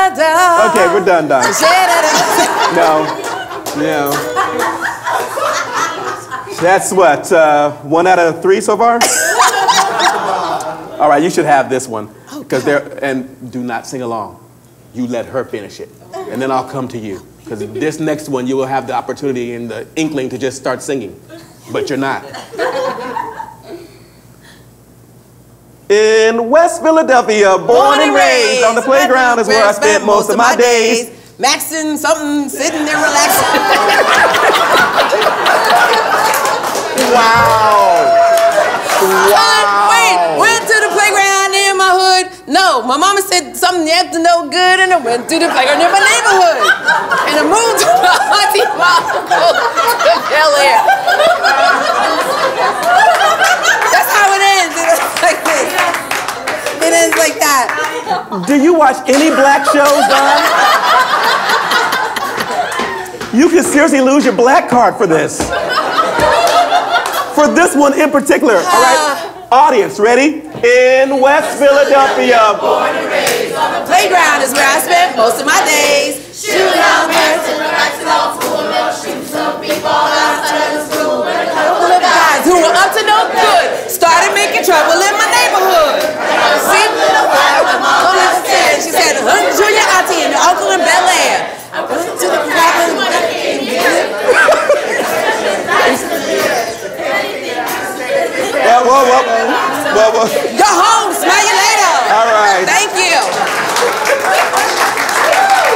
da. Okay, we're done, Don. No. That's what, 1 out of 3 so far? All right, you should have this one. Because and do not sing along. You let her finish it. And then I'll come to you. Because this next one, you will have the opportunity and the inkling to just start singing. But you're not. In West Philadelphia, born and raised, on the playground is where I spent most of my days. Maxing something, sitting there relaxing. Wow. Wait, went to the playground in my hood. No, my mama said something you have to know good, and I went to the playground in my neighborhood. And I moved to my auntie, my uncle, to Bel Air. That's how it ends. It ends like this. It ends like that. Do you watch any black shows, Don? You can seriously lose your black card for this. For this one in particular, all right? Audience, ready? In West Philadelphia, Born and raised on the playground is where I spent most of my days. Shooting out birds in the racks off school, they'll shoot some people outside of school. When a couple of guys who were up to no good started making trouble in my neighborhood. See, little fire with mom upstairs. She said, "Honey, to your auntie and your uncle in Bel Air." I went to the cabin. Whoa. Go home. Smell you later. All right. Thank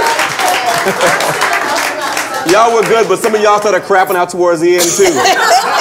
you. Y'all were good, but some of y'all started crapping out towards the end, too.